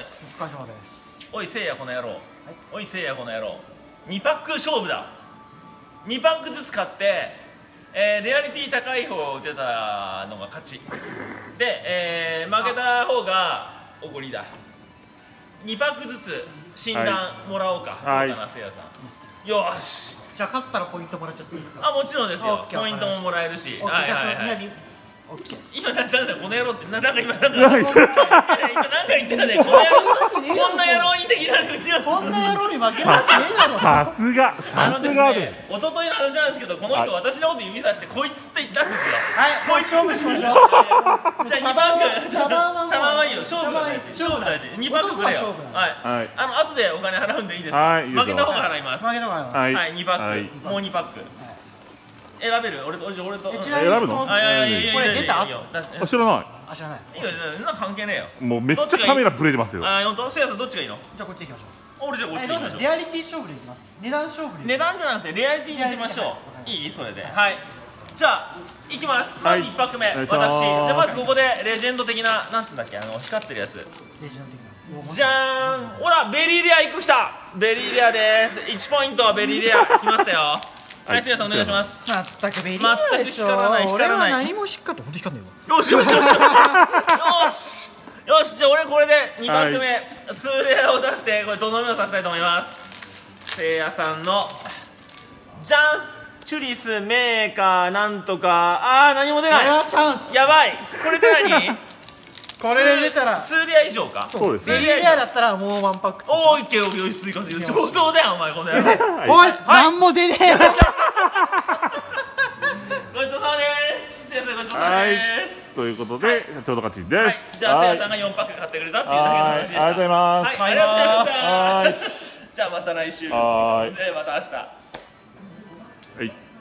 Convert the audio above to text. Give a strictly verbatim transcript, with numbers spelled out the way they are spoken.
です。 お疲れ様です。 おいせいやこの野郎、はい、おいせいやこの野郎、にパック勝負だ。にパックずつ買って、えー、レアリティ高い方を打てたのが勝ちで、えー、負けた方がおごりだ。にパックずつ診断もらおうか、はい、どうかな、せいやさん。よーし、 じゃあ勝ったらポイントもらっちゃっていいですか。 あ、もちろんですよ。ポイントももらえるし。 はいはいはい。オッケーです。 今なんだこの野郎ってな、なんか今なんか今なんか言ってたね。この野郎、こんな野郎に的なうちはこんな野郎に負けるわけねえだろ。 さすがさすがで。 一昨日の話なんですけど、この人私のこと指さしてこいつって言ったんですよ。 はい、こいつ勝負しましょう。 じゃあにパック。 茶番茶番はいいよ。勝負が大事。勝負大事。にパックくれよ。はい。あの後でお金払うんでいいですか。負けた方が払います。 負けた方が払います。 はい、にパック。もうにパック。選べる？俺と俺と俺と。 選ぶの？ あ、いやいやいや、 これ出た？ 知らない。 あ、知らない。 いいよ、そんな関係ねえよ。 もうめっちゃカメラプレイてますよ。 あ、本当？せいやさんどっちがいいの？ じゃあこっち行きましょう。 俺じゃあこっち行きましょう。 レアリティ勝負でいきます。値段勝負で。 値段じゃなくてレアリティでいきましょう。いい？それで。はい。じゃあ行きます。まずいちパック目、私。じゃあまずここでレジェンド的な、なんつうんだっけ、あの光ってるやつ。 レジェンド的な。 じゃーん。ほら、ベリーレアいっこきた。ベリーレアです。いちポイントはベリーレアきましたよ。はい、せいやさんお願いします。 まったくベリーレアでしょ。 全く光らない、光らない。 何も引っかって、ほんと光んないわ。 よしよしよしよしよしよし。じゃあ俺これでにパック目、数レアを出してこれとどめをさせたいと思います。せいやさんのじゃん、チュリスメーカーなんとか、あー何も出ない。 チャンス。 やばい。これで何？ これで出たら数レア以上か。 そうです。 ベリーレアだったらもうワンパック。 おお、いっけよ、よし追加する。上等だよお前この野郎。 おい、なんも出ねえよ。 ごちそうさまです。せいやさんごちそうさまです。 ということでちょうど勝ちです。 じゃあせいやさんがよんパック買ってくれたっていうだけの話でした。 ありがとうございます。 はい、ありがとうございました。じゃあまた来週。 はい。 でまた明日。 はい。